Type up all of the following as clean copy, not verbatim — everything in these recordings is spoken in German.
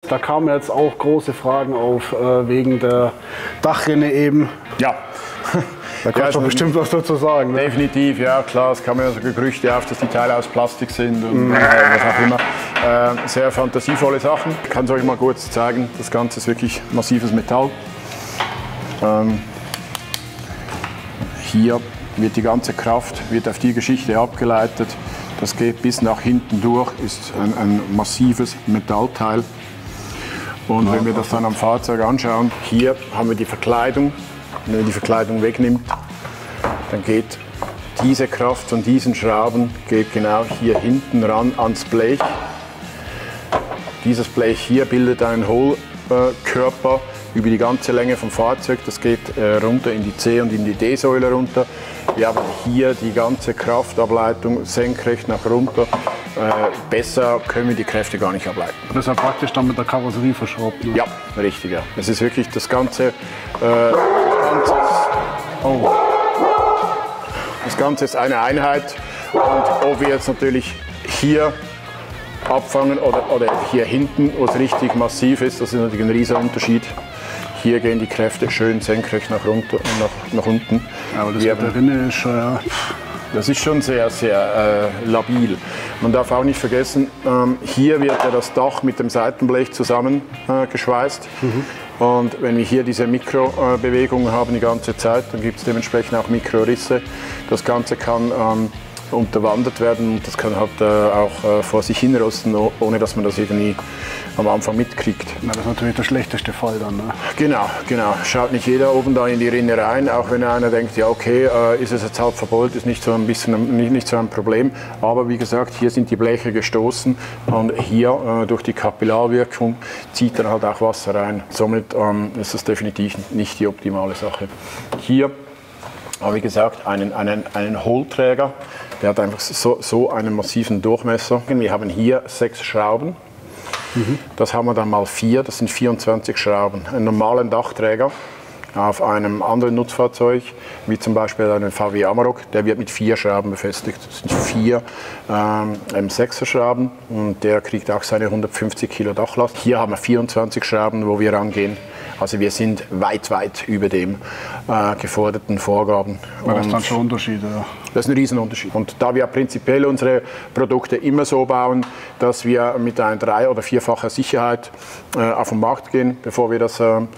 da kamen jetzt auch große Fragen auf wegen der Dachrinne eben. Ja. Da kannst du bestimmt was dazu sagen. Ne? Definitiv, ja klar. Es kamen ja so Gerüchte auf, dass die Teile aus Plastik sind und was auch immer. Sehr fantasievolle Sachen. Ich kann es euch mal kurz zeigen. Das Ganze ist wirklich massives Metall. Hier wird die ganze Kraft auf die Geschichte abgeleitet. Das geht bis nach hinten durch, ist ein massives Metallteil. Und wenn wir das dann am Fahrzeug anschauen, hier haben wir die Verkleidung. Wenn man die Verkleidung wegnimmt, dann geht diese Kraft von diesen Schrauben geht genau hier hinten ran ans Blech. Dieses Blech hier bildet einen Hohlkörper über die ganze Länge vom Fahrzeug. Das geht runter in die C- und in die D-Säule runter. Wir haben hier die ganze Kraftableitung senkrecht nach runter. Besser können wir die Kräfte gar nicht ableiten. Das ist ja praktisch dann mit der Karosserie verschraubt. Ne? Ja, richtig. Ja. Es ist wirklich das Ganze. Das Ganze ist eine Einheit. Und ob wir jetzt natürlich hier abfangen oder hier hinten, wo es richtig massiv ist, das ist natürlich ein riesiger Unterschied. Hier gehen die Kräfte schön senkrecht nach unten. Aber das mit der Rinne ist das ist schon sehr, sehr labil. Man darf auch nicht vergessen, hier wird ja das Dach mit dem Seitenblech zusammengeschweißt. Und wenn wir hier diese Mikrobewegungen haben die ganze Zeit, dann gibt es dementsprechend auch Mikrorisse. Das Ganze kann unterwandert werden und das kann halt auch vor sich hinrosten, ohne dass man das irgendwie am Anfang mitkriegt. Na, das ist natürlich der schlechteste Fall dann. Ne? Genau. Schaut nicht jeder oben da in die Rinne rein, auch wenn einer denkt, ja okay, ist es jetzt halb verbeult, ist nicht so ein Problem. Aber wie gesagt, hier sind die Bleche gestoßen und hier durch die Kapillarwirkung zieht dann halt auch Wasser rein. Somit ist das definitiv nicht die optimale Sache. Hier habe ich gesagt, einen Hohlträger, der hat einfach so einen massiven Durchmesser. Wir haben hier 6 Schrauben. Das haben wir dann mal 4, das sind 24 Schrauben. Einen normalen Dachträger auf einem anderen Nutzfahrzeug, wie zum Beispiel einen VW Amarok, der wird mit 4 Schrauben befestigt. Das sind 4 M6er Schrauben und der kriegt auch seine 150 Kilo Dachlast. Hier haben wir 24 Schrauben, wo wir rangehen. Also wir sind weit über dem geforderten Vorgaben. Das ist dann schon ein Unterschied, ja. Das ist ein Riesenunterschied. Und da wir prinzipiell unsere Produkte immer so bauen, dass wir mit einer 3- oder 4-facher Sicherheit auf den Markt gehen, bevor wir das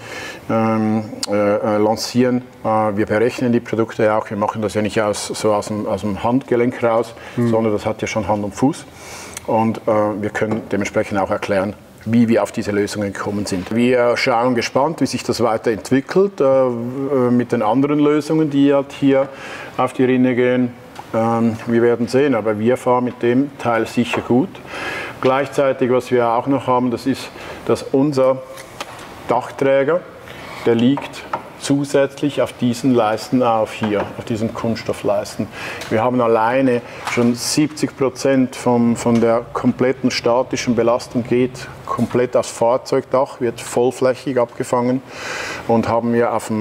lancieren. Wir berechnen die Produkte auch. Wir machen das ja nicht aus dem Handgelenk raus, sondern das hat ja schon Hand und Fuß. Und wir können dementsprechend auch erklären, wie wir auf diese Lösungen gekommen sind. Wir schauen gespannt, wie sich das weiterentwickelt mit den anderen Lösungen, die halt hier auf die Rinne gehen. Wir werden sehen, aber wir fahren mit dem Teil sicher gut. Gleichzeitig, was wir auch noch haben, das ist, dass unser Dachträger, der liegt zusätzlich auf diesen Leisten auf diesen Kunststoffleisten. Wir haben alleine schon 70% von der kompletten statischen Belastung geht komplett aufs Fahrzeugdach, wird vollflächig abgefangen und haben wir auf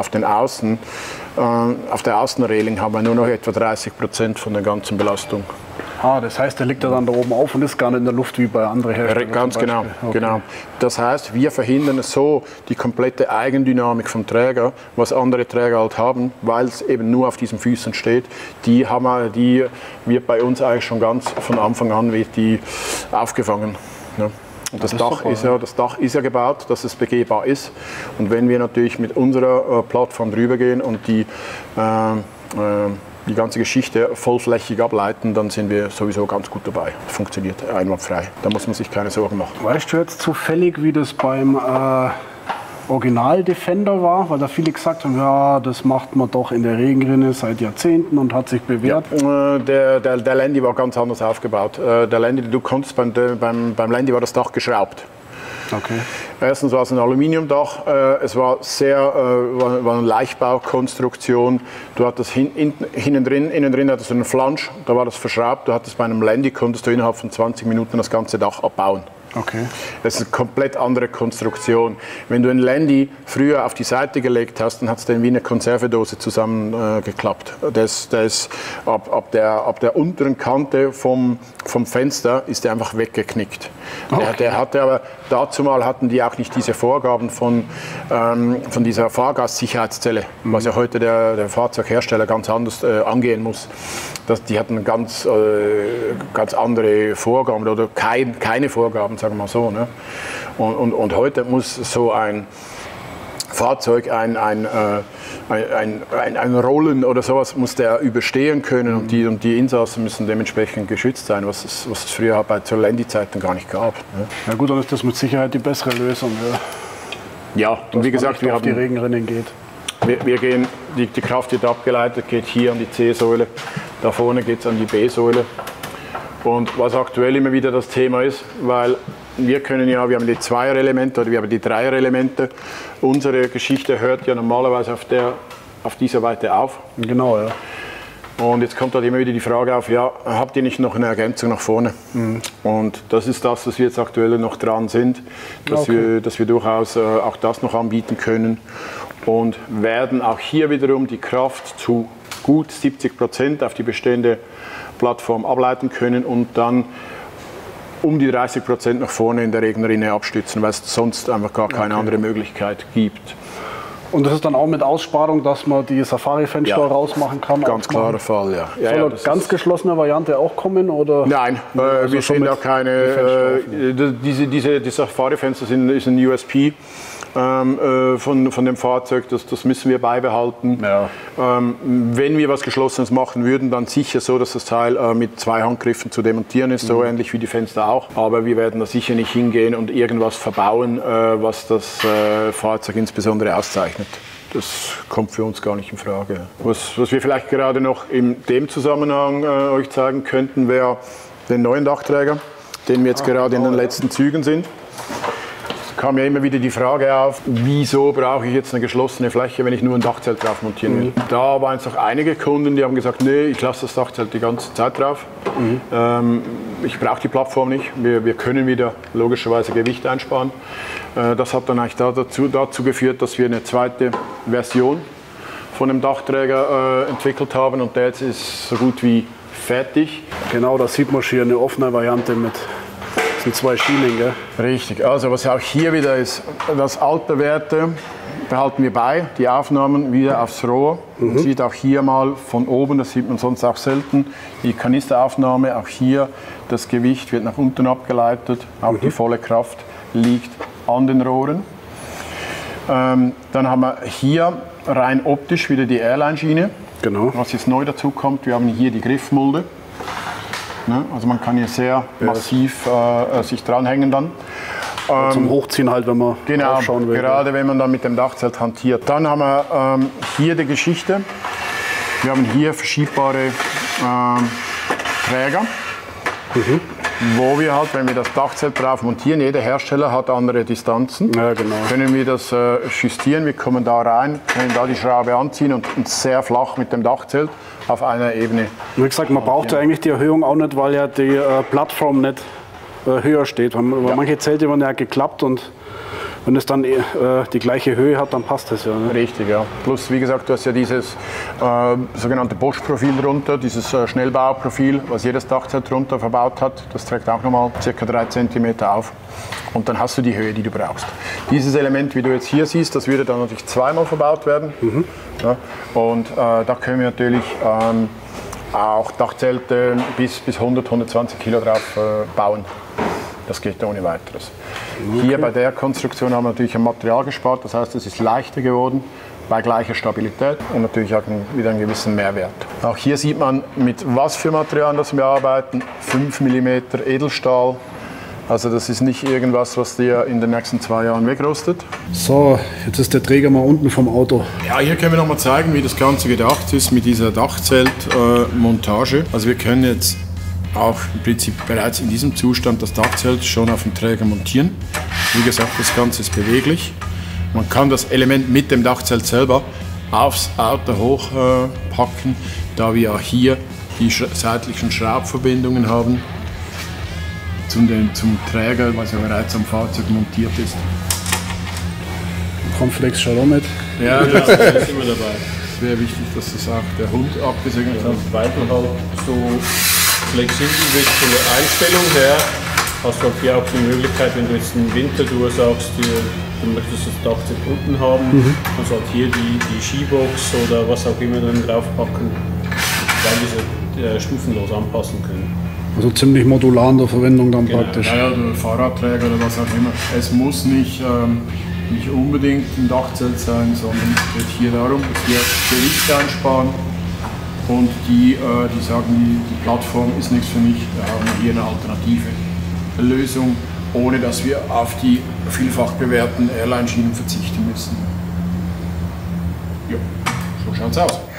der Außenreling haben wir nur noch etwa 30% von der ganzen Belastung. Das heißt, der liegt da dann da oben auf und ist gar nicht in der Luft wie bei anderen Herstellern. Ganz genau, genau. Das heißt, wir verhindern so die komplette Eigendynamik vom Träger, was andere Träger halt haben, weil es eben nur auf diesen Füßen steht. Die wird bei uns eigentlich schon ganz von Anfang an wird die aufgefangen. Ja. Und das Dach ist ja gebaut, dass es begehbar ist. Und wenn wir natürlich mit unserer Plattform drüber gehen und die ganze Geschichte vollflächig ableiten, dann sind wir sowieso ganz gut dabei. Funktioniert einwandfrei. Da muss man sich keine Sorgen machen. Weißt du jetzt zufällig, wie das beim Original Defender war? Weil da viele gesagt haben, ja, das macht man doch in der Regenrinne seit Jahrzehnten und hat sich bewährt. Ja, der Landy war ganz anders aufgebaut. Der Landy, du konntest beim Landy war das Dach geschraubt. Okay. Erstens war es ein Aluminiumdach, es war war eine Leichtbaukonstruktion. Du hattest innen drin hattest du einen Flansch, da war das verschraubt. Du hattest bei einem Landy konntest du innerhalb von 20 Minuten das ganze Dach abbauen. Okay. Das ist eine komplett andere Konstruktion. Wenn du ein Landy früher auf die Seite gelegt hast, dann hat es dann wie eine Konservedose zusammengeklappt. Das ab der unteren Kante vom Fenster ist der einfach weggeknickt. Okay. Der hatte aber, dazu mal hatten die auch nicht diese Vorgaben von dieser Fahrgastsicherheitszelle, was ja heute der Fahrzeughersteller ganz anders angehen muss. Die hatten ganz andere Vorgaben oder keine Vorgaben, sagen wir mal so. Ne? Und heute muss so ein Fahrzeug, ein Rollen oder sowas, muss der überstehen können und die Insassen müssen dementsprechend geschützt sein, was es früher bei zur Landy-Zeiten gar nicht gab. Ne? Ja gut, dann ist das mit Sicherheit die bessere Lösung. Ja, und wie gesagt, wir haben die Regenrinnen geht. Wir gehen, die Kraft wird abgeleitet, geht hier an die C-Säule, da vorne geht es an die B-Säule. Und was aktuell immer wieder das Thema ist, weil wir haben die Zweierelemente oder wir haben die Dreierelemente. Unsere Geschichte hört ja normalerweise auf dieser Seite auf. Genau, ja. Und jetzt kommt halt immer wieder die Frage auf, ja, habt ihr nicht noch eine Ergänzung nach vorne? Mhm. Und das ist das, was wir jetzt aktuell noch dran sind, dass wir durchaus auch das noch anbieten können und werden auch hier wiederum die Kraft zu gut 70% auf die bestehende Plattform ableiten können und dann um die 30% nach vorne in der Regenrinne abstützen, weil es sonst einfach gar keine andere Möglichkeit gibt. Und das ist dann auch mit Aussparung, dass man die Safari-Fenster rausmachen kann? Ganz klarer Fall, ja. Soll eine ganz geschlossene Variante auch kommen? Oder? Nein, wir sehen auch keine. Die Safari-Fenster ist ein USP von dem Fahrzeug, das müssen wir beibehalten. Ja. Wenn wir was Geschlossenes machen würden, dann sicher so, dass das Teil mit 2 Handgriffen zu demontieren ist, so ähnlich wie die Fenster auch. Aber wir werden da sicher nicht hingehen und irgendwas verbauen, was das Fahrzeug insbesondere auszeichnet. Das kommt für uns gar nicht in Frage. Was wir vielleicht gerade noch in dem Zusammenhang euch zeigen könnten, wäre den neuen Dachträger, den wir jetzt gerade in den letzten Zügen sind. Kam ja immer wieder die Frage auf, wieso brauche ich jetzt eine geschlossene Fläche, wenn ich nur ein Dachzelt drauf montieren will. Da waren es noch einige Kunden, die haben gesagt, nee, ich lasse das Dachzelt die ganze Zeit drauf. Ich brauche die Plattform nicht, wir können wieder logischerweise Gewicht einsparen. Das hat dann eigentlich dazu geführt, dass wir eine zweite Version von dem Dachträger entwickelt haben und der jetzt ist so gut wie fertig. Genau, da sieht man hier eine offene Variante mit 2 Schienen, gell? Richtig, also was auch hier wieder ist, das alte Werte behalten wir bei, die Aufnahmen wieder aufs Rohr. Man sieht auch hier mal von oben, das sieht man sonst auch selten, die Kanisteraufnahme, auch hier das Gewicht wird nach unten abgeleitet, auch die volle Kraft liegt an den Rohren. Dann haben wir hier rein optisch wieder die Airline-Schiene. Genau. Was jetzt neu dazu kommt, wir haben hier die Griffmulde. Also man kann hier sehr massiv sich dranhängen dann. Zum Hochziehen halt, wenn man aufschauen will. Gerade wenn man dann mit dem Dachzelt hantiert. Dann haben wir hier die Geschichte. Wir haben hier verschiebbare Träger, wo wir halt, wenn wir das Dachzelt drauf montieren, jeder Hersteller hat andere Distanzen, können wir das justieren. Wir kommen da rein, können da die Schraube anziehen und sehr flach mit dem Dachzelt auf einer Ebene. Wie gesagt, man braucht ja eigentlich die Erhöhung auch nicht, weil ja die Plattform nicht höher steht. Manche Zelte werden ja geklappt und wenn es dann die gleiche Höhe hat, dann passt das ja. Ne? Richtig, ja. Plus, wie gesagt, du hast ja dieses sogenannte Bosch-Profil drunter, dieses Schnellbauprofil, was jedes Dachzelt drunter verbaut hat. Das trägt auch nochmal ca. 3 cm auf. Und dann hast du die Höhe, die du brauchst. Dieses Element, wie du jetzt hier siehst, das würde dann natürlich zweimal verbaut werden. Ja, und da können wir natürlich auch Dachzelte bis 100, 120 Kilo drauf bauen. Das geht ohne weiteres. Hier bei der Konstruktion haben wir natürlich ein Material gespart, das heißt, es ist leichter geworden bei gleicher Stabilität und natürlich auch wieder einen gewissen Mehrwert. Auch hier sieht man, mit was für Materialien das wir arbeiten. 5 mm Edelstahl. Also das ist nicht irgendwas, was dir in den nächsten 2 Jahren wegrostet. So, jetzt ist der Träger mal unten vom Auto. Ja, hier können wir noch mal zeigen, wie das Ganze gedacht ist mit dieser Dachzeltmontage. Also wir können jetzt auch im Prinzip bereits in diesem Zustand das Dachzelt schon auf dem Träger montieren. Wie gesagt, das Ganze ist beweglich. Man kann das Element mit dem Dachzelt selber aufs Auto hochpacken, da wir auch hier die seitlichen Schraubverbindungen haben zum Träger, was ja bereits am Fahrzeug montiert ist. Comflex schaut auch mit. Ja, das ist immer dabei. Es wäre wichtig, dass das auch der Hund abgesegnet hat. Weil du halt so flexibel bist von der Einstellung her, hast du hier auch die Möglichkeit, wenn du jetzt im Winter sagst, du möchtest das Dachzelt unten haben, kannst halt hier die Skibox oder was auch immer dann draufpacken, weil diese stufenlos anpassen können. Also ziemlich modular in der Verwendung dann praktisch. Ja, oder Fahrradträger oder was auch immer. Es muss nicht unbedingt ein Dachzelt sein, sondern es geht hier darum, dass wir Gewicht einsparen und die sagen, die Plattform ist nichts für mich, wir haben hier eine alternative Lösung, ohne dass wir auf die vielfach bewährten Airline-Schienen verzichten müssen. Ja, so schaut's aus.